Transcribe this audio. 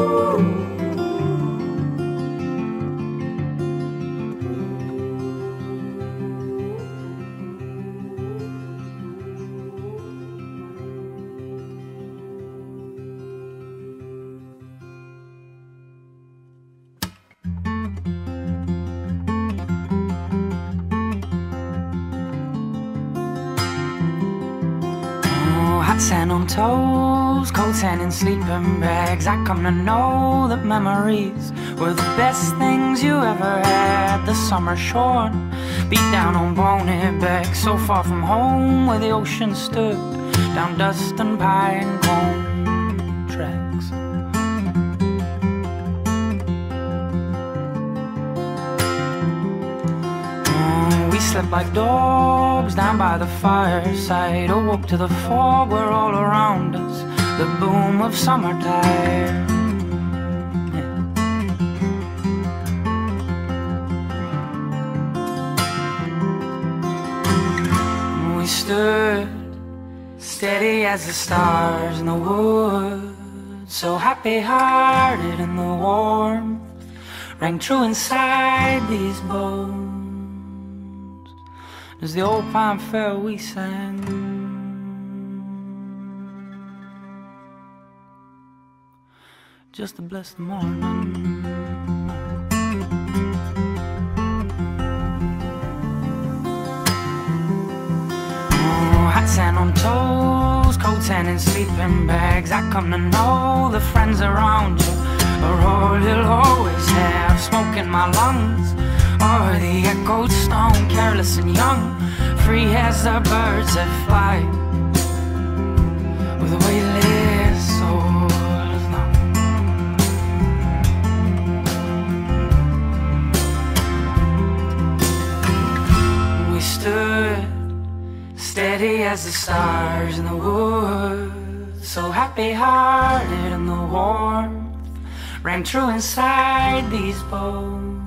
Sand on toes, cold sand in sleeping bags. I come to know that memories were the best things you ever had. The summer shorn, beat down on bony back, so far from home where the ocean stood, down dust and pine cone tracks. We slept like dogs down by the fireside, awoke to the fog where all around us the boom of summertime. We stood steady as the stars in the woods, so happy-hearted, and the warmth rang true inside these bones. As the old pine fell, we sang, just to bless the morning. Oh, hot sand on toes, cold sand in sleeping bags. I come to know the friends around you are all you'll always have. Smoke in my lungs, or the echoed stone, careless and young, free as the birds that fly, with a weightless soul as long. We stood steady as the stars in the woods, so happy-hearted, and the warmth rang true inside these bones.